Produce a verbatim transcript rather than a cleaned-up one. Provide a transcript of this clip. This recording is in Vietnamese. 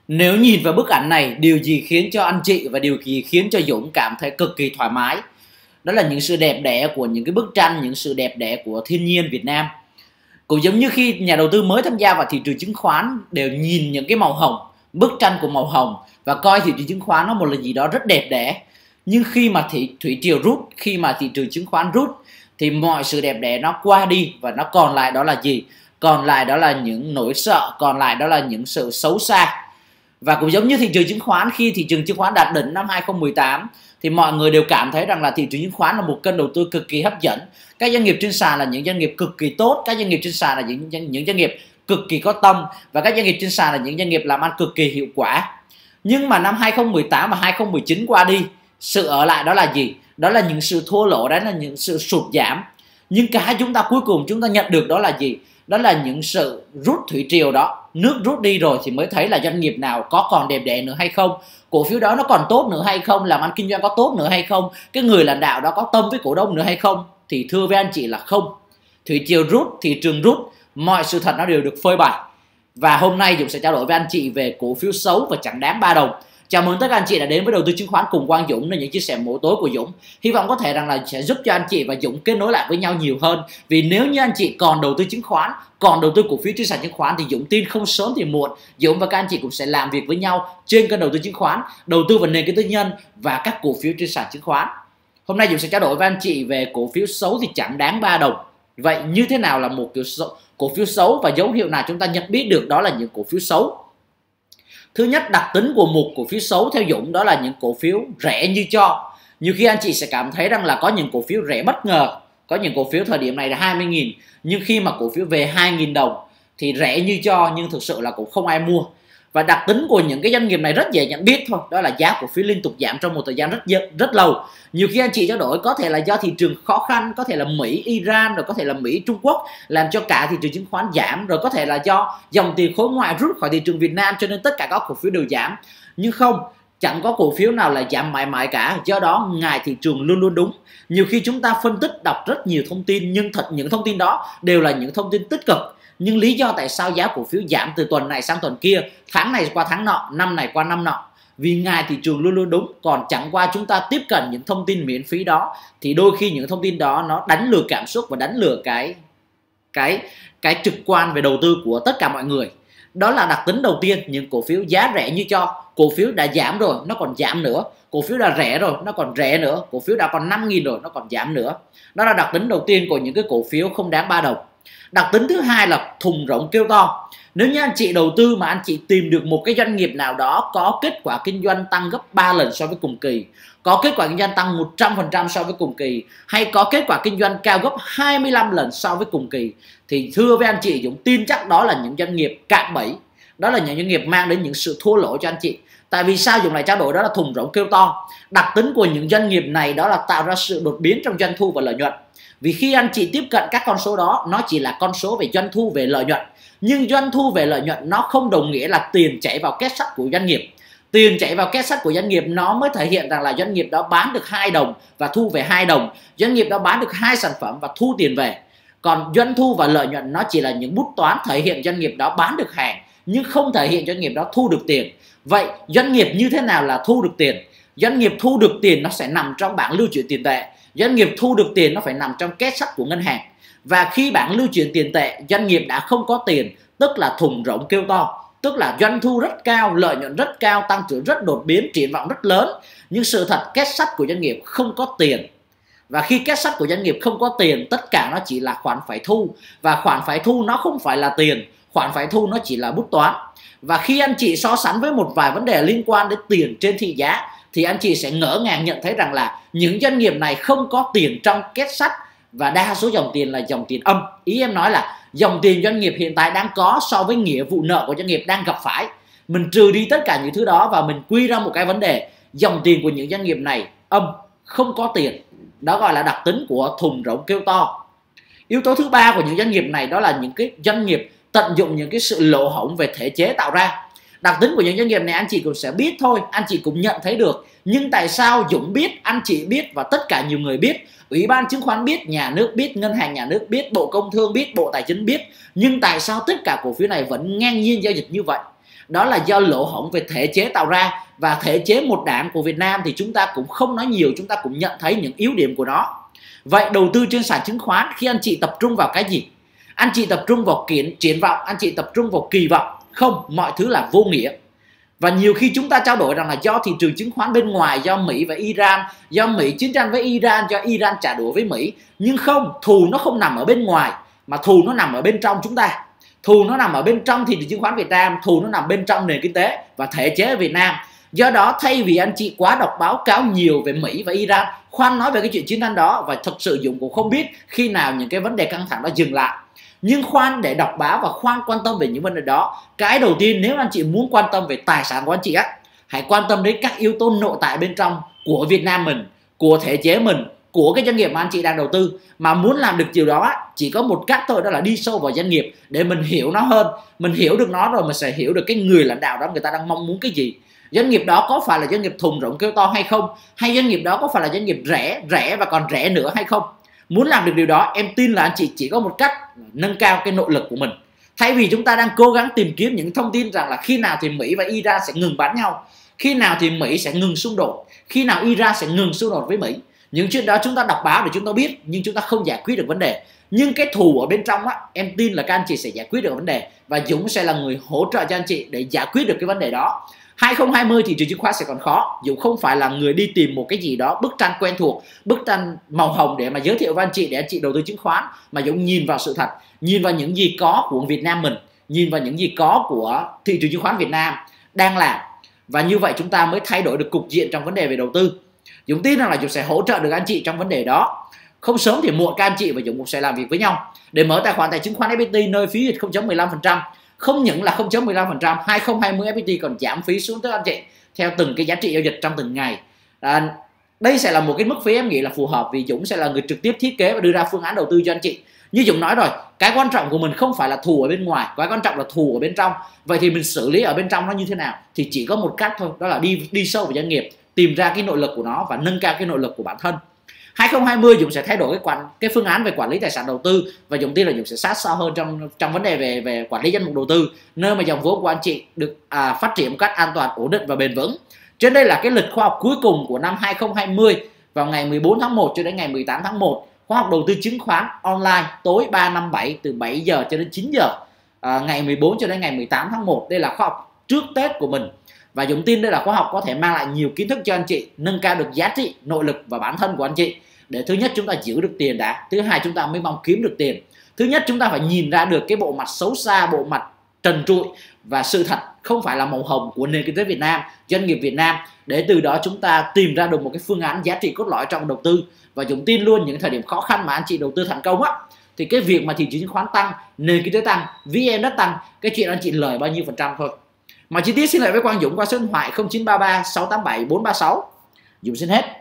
Nếu nhìn vào bức ảnh này, điều gì khiến cho anh chị và điều gì khiến cho Dũng cảm thấy cực kỳ thoải mái? Đó là những sự đẹp đẽ của những cái bức tranh, những sự đẹp đẽ của thiên nhiên Việt Nam. Cũng giống như khi nhà đầu tư mới tham gia vào thị trường chứng khoán đều nhìn những cái màu hồng, bức tranh của màu hồng và coi thị trường chứng khoán nó một là gì đó rất đẹp đẽ. Nhưng khi mà thị thủy triều rút, khi mà thị trường chứng khoán rút thì mọi sự đẹp đẽ nó qua đi và nó còn lại đó là gì? Còn lại đó là những nỗi sợ, còn lại đó là những sự xấu xa. Và cũng giống như thị trường chứng khoán, khi thị trường chứng khoán đạt đỉnh năm hai không một tám thì mọi người đều cảm thấy rằng là thị trường chứng khoán là một kênh đầu tư cực kỳ hấp dẫn. Các doanh nghiệp trên sàn là những doanh nghiệp cực kỳ tốt, các doanh nghiệp trên sàn là những những doanh nghiệp cực kỳ có tâm và các doanh nghiệp trên sàn là những doanh nghiệp làm ăn cực kỳ hiệu quả. Nhưng mà năm hai không một tám và hai không một chín qua đi, sự ở lại đó là gì? Đó là những sự thua lỗ, đó là những sự sụt giảm. Nhưng cái chúng ta cuối cùng chúng ta nhận được đó là gì? Đó là những sự rút thủy triều đó. Nước rút đi rồi thì mới thấy là doanh nghiệp nào có còn đẹp đẽ nữa hay không, cổ phiếu đó nó còn tốt nữa hay không, làm ăn kinh doanh có tốt nữa hay không, cái người lãnh đạo đó có tâm với cổ đông nữa hay không. Thì thưa với anh chị là không. Thủy triều rút, thị trường rút, mọi sự thật nó đều được phơi bày. Và hôm nay Dũng sẽ trao đổi với anh chị về cổ phiếu xấu và chẳng đáng ba đồng. Chào mừng tất cả anh chị đã đến với đầu tư chứng khoán cùng Quang Dũng, là những chia sẻ mỗi tối của Dũng. Hy vọng có thể rằng là sẽ giúp cho anh chị và Dũng kết nối lại với nhau nhiều hơn. Vì nếu như anh chị còn đầu tư chứng khoán, còn đầu tư cổ phiếu trên sàn chứng khoán thì Dũng tin không sớm thì muộn Dũng và các anh chị cũng sẽ làm việc với nhau trên kênh đầu tư chứng khoán, đầu tư vào nền kinh tế nhân và các cổ phiếu trên sàn chứng khoán. Hôm nay Dũng sẽ trao đổi với anh chị về cổ phiếu xấu thì chẳng đáng ba đồng. Vậy như thế nào là một kiểu xấu, cổ phiếu xấu và dấu hiệu nào chúng ta nhận biết được đó là những cổ phiếu xấu? Thứ nhất, đặc tính của một cổ phiếu xấu theo Dũng đó là những cổ phiếu rẻ như cho. Nhiều khi anh chị sẽ cảm thấy rằng là có những cổ phiếu rẻ bất ngờ, có những cổ phiếu thời điểm này là hai mươi nghìn, nhưng khi mà cổ phiếu về hai nghìn đồng thì rẻ như cho nhưng thực sự là cũng không ai mua. Và đặc tính của những cái doanh nghiệp này rất dễ nhận biết thôi, đó là giá cổ phiếu liên tục giảm trong một thời gian rất rất lâu. Nhiều khi anh chị trao đổi có thể là do thị trường khó khăn, có thể là Mỹ, Iran, rồi có thể là Mỹ, Trung Quốc làm cho cả thị trường chứng khoán giảm, rồi có thể là do dòng tiền khối ngoại rút khỏi thị trường Việt Nam cho nên tất cả các cổ phiếu đều giảm. Nhưng không, chẳng có cổ phiếu nào là giảm mãi mãi cả, do đó ngài thị trường luôn luôn đúng. Nhiều khi chúng ta phân tích đọc rất nhiều thông tin nhưng thật những thông tin đó đều là những thông tin tích cực. Nhưng lý do tại sao giá cổ phiếu giảm từ tuần này sang tuần kia, tháng này qua tháng nọ, năm này qua năm nọ? Vì ngài thị trường luôn luôn đúng, còn chẳng qua chúng ta tiếp cận những thông tin miễn phí đó thì đôi khi những thông tin đó nó đánh lừa cảm xúc và đánh lừa cái cái cái trực quan về đầu tư của tất cả mọi người. Đó là đặc tính đầu tiên, những cổ phiếu giá rẻ như cho. Cổ phiếu đã giảm rồi nó còn giảm nữa, cổ phiếu đã rẻ rồi nó còn rẻ nữa, cổ phiếu đã còn năm nghìn rồi nó còn giảm nữa. Đó là đặc tính đầu tiên của những cái cổ phiếu không đáng ba đồng. Đặc tính thứ hai là thùng rỗng kêu to. Nếu như anh chị đầu tư mà anh chị tìm được một cái doanh nghiệp nào đó có kết quả kinh doanh tăng gấp ba lần so với cùng kỳ, có kết quả kinh doanh tăng một trăm phần trăm so với cùng kỳ, hay có kết quả kinh doanh cao gấp hai mươi lăm lần so với cùng kỳ, thì thưa với anh chị, Dũng tin chắc đó là những doanh nghiệp cạm bẫy, đó là những doanh nghiệp mang đến những sự thua lỗ cho anh chị. Tại vì sao Dũng lại trao đổi đó là thùng rỗng kêu to? Đặc tính của những doanh nghiệp này đó là tạo ra sự đột biến trong doanh thu và lợi nhuận. Vì khi anh chị tiếp cận các con số đó, nó chỉ là con số về doanh thu, về lợi nhuận. Nhưng doanh thu về lợi nhuận nó không đồng nghĩa là tiền chảy vào két sắt của doanh nghiệp. Tiền chảy vào két sắt của doanh nghiệp nó mới thể hiện rằng là doanh nghiệp đó bán được hai đồng và thu về hai đồng. Doanh nghiệp đó bán được hai sản phẩm và thu tiền về. Còn doanh thu và lợi nhuận nó chỉ là những bút toán thể hiện doanh nghiệp đó bán được hàng, nhưng không thể hiện doanh nghiệp đó thu được tiền. Vậy doanh nghiệp như thế nào là thu được tiền? Doanh nghiệp thu được tiền nó sẽ nằm trong bảng lưu chuyển tiền tệ. Doanh nghiệp thu được tiền nó phải nằm trong két sắt của ngân hàng. Và khi bảng lưu chuyển tiền tệ, doanh nghiệp đã không có tiền, tức là thùng rỗng kêu to. Tức là doanh thu rất cao, lợi nhuận rất cao, tăng trưởng rất đột biến, triển vọng rất lớn. Nhưng sự thật két sắt của doanh nghiệp không có tiền. Và khi két sắt của doanh nghiệp không có tiền, tất cả nó chỉ là khoản phải thu. Và khoản phải thu nó không phải là tiền, khoản phải thu nó chỉ là bút toán. Và khi anh chị so sánh với một vài vấn đề liên quan đến tiền trên thị giá, thì anh chị sẽ ngỡ ngàng nhận thấy rằng là những doanh nghiệp này không có tiền trong két sắt và đa số dòng tiền là dòng tiền âm. Ý em nói là dòng tiền doanh nghiệp hiện tại đang có so với nghĩa vụ nợ của doanh nghiệp đang gặp phải. Mình trừ đi tất cả những thứ đó và mình quy ra một cái vấn đề, dòng tiền của những doanh nghiệp này âm, không có tiền. Đó gọi là đặc tính của thùng rỗng kêu to. Yếu tố thứ ba của những doanh nghiệp này đó là những cái doanh nghiệp tận dụng những cái sự lỗ hổng về thể chế tạo ra. Đặc tính của những doanh nghiệp này anh chị cũng sẽ biết thôi, anh chị cũng nhận thấy được. Nhưng tại sao Dũng biết, anh chị biết và tất cả nhiều người biết, Ủy ban chứng khoán biết, nhà nước biết, ngân hàng nhà nước biết, Bộ Công Thương biết, Bộ Tài chính biết, nhưng tại sao tất cả cổ phiếu này vẫn ngang nhiên giao dịch như vậy? đó là do lỗ hổng về thể chế tạo ra, và thể chế một đảng của Việt Nam thì chúng ta cũng không nói nhiều, chúng ta cũng nhận thấy những yếu điểm của nó. Vậy đầu tư trên sàn chứng khoán khi anh chị tập trung vào cái gì? Anh chị tập trung vào kiến triển vọng, anh chị tập trung vào kỳ vọng? Không, mọi thứ là vô nghĩa. Và nhiều khi chúng ta trao đổi rằng là do thị trường chứng khoán bên ngoài, do Mỹ và Iran, do Mỹ chiến tranh với Iran, do Iran trả đũa với Mỹ. Nhưng không, thù nó không nằm ở bên ngoài, mà thù nó nằm ở bên trong chúng ta. Thù nó nằm ở bên trong thị trường chứng khoán Việt Nam, thù nó nằm bên trong nền kinh tế và thể chế ở Việt Nam. Do đó thay vì anh chị quá đọc báo cáo nhiều về Mỹ và Iran, khoan nói về cái chuyện chiến tranh đó, và thật sự Dũng cũng không biết khi nào những cái vấn đề căng thẳng đó dừng lại. Nhưng khoan để đọc báo và khoan quan tâm về những vấn đề đó. Cái đầu tiên, nếu anh chị muốn quan tâm về tài sản của anh chị á, hãy quan tâm đến các yếu tố nội tại bên trong của Việt Nam mình, của thể chế mình, của cái doanh nghiệp mà anh chị đang đầu tư. Mà muốn làm được điều đó chỉ có một cách thôi, đó là đi sâu vào doanh nghiệp để mình hiểu nó hơn. Mình hiểu được nó rồi mình sẽ hiểu được cái người lãnh đạo đó người ta đang mong muốn cái gì. Doanh nghiệp đó có phải là doanh nghiệp thùng rỗng kêu to hay không? Hay doanh nghiệp đó có phải là doanh nghiệp rẻ, rẻ và còn rẻ nữa hay không? Muốn làm được điều đó, em tin là anh chị chỉ có một cách, nâng cao cái nội lực của mình. Thay vì chúng ta đang cố gắng tìm kiếm những thông tin rằng là khi nào thì Mỹ và Iran sẽ ngừng bắn nhau, khi nào thì Mỹ sẽ ngừng xung đột, khi nào Iran sẽ ngừng xung đột với Mỹ. Những chuyện đó chúng ta đọc báo để chúng ta biết, nhưng chúng ta không giải quyết được vấn đề. Nhưng cái thù ở bên trong á, em tin là các anh chị sẽ giải quyết được vấn đề, và Dũng sẽ là người hỗ trợ cho anh chị để giải quyết được cái vấn đề đó. hai không hai không thị trường chứng khoán sẽ còn khó. Dũng không phải là người đi tìm một cái gì đó bức tranh quen thuộc, bức tranh màu hồng để mà giới thiệu với anh chị để anh chị đầu tư chứng khoán, mà Dũng nhìn vào sự thật, nhìn vào những gì có của Việt Nam mình, nhìn vào những gì có của thị trường chứng khoán Việt Nam đang làm, và như vậy chúng ta mới thay đổi được cục diện trong vấn đề về đầu tư. Dũng tin rằng là Dũng sẽ hỗ trợ được anh chị trong vấn đề đó. Không sớm thì muộn các anh chị và Dũng cũng sẽ làm việc với nhau để mở tài khoản tại chứng khoán ép pê tê nơi phí dịch không chấm mười lăm phần trăm. Không những là không chấm mười lăm phần trăm, hai không hai không ép pê tê còn giảm phí xuống tới anh chị theo từng cái giá trị giao dịch trong từng ngày. À, đây sẽ là một cái mức phí em nghĩ là phù hợp, vì Dũng sẽ là người trực tiếp thiết kế và đưa ra phương án đầu tư cho anh chị. Như Dũng nói rồi, cái quan trọng của mình không phải là thù ở bên ngoài, cái quan trọng là thù ở bên trong. Vậy thì mình xử lý ở bên trong nó như thế nào? Thì chỉ có một cách thôi, đó là đi đi sâu vào doanh nghiệp, tìm ra cái nội lực của nó và nâng cao cái nội lực của bản thân. hai không hai không Dũng sẽ thay đổi cái quản cái phương án về quản lý tài sản đầu tư, và Dũng tin là Dũng sẽ sát sao hơn trong trong vấn đề về về quản lý danh mục đầu tư, nơi mà dòng vốn của anh chị được à, phát triển một cách an toàn, ổn định và bền vững. Trên đây là cái lịch khoa học cuối cùng của năm hai không hai không, vào ngày mười bốn tháng một cho đến ngày mười tám tháng một. Khoa học đầu tư chứng khoán online tối ba năm bảy từ bảy giờ cho đến chín giờ, à, ngày mười bốn cho đến ngày mười tám tháng một. Đây là khoa học trước Tết của mình, và Dũng tin đây là khoa học có thể mang lại nhiều kiến thức cho anh chị, nâng cao được giá trị, nội lực và bản thân của anh chị. Để thứ nhất chúng ta giữ được tiền đã, thứ hai chúng ta mới mong kiếm được tiền. Thứ nhất chúng ta phải nhìn ra được cái bộ mặt xấu xa, bộ mặt trần trụi và sự thật không phải là màu hồng của nền kinh tế Việt Nam, doanh nghiệp Việt Nam, để từ đó chúng ta tìm ra được một cái phương án giá trị cốt lõi trong đầu tư. Và Dũng tin luôn những thời điểm khó khăn mà anh chị đầu tư thành công á, thì cái việc mà thị trường chứng khoán tăng, nền kinh tế tăng, vê en đất tăng, cái chuyện anh chị lời bao nhiêu phần trăm thôi. Mà chi tiết xin lại với Quang Dũng qua số điện thoại không chín ba ba sáu tám bảy bốn ba sáu. Dũng xin hết.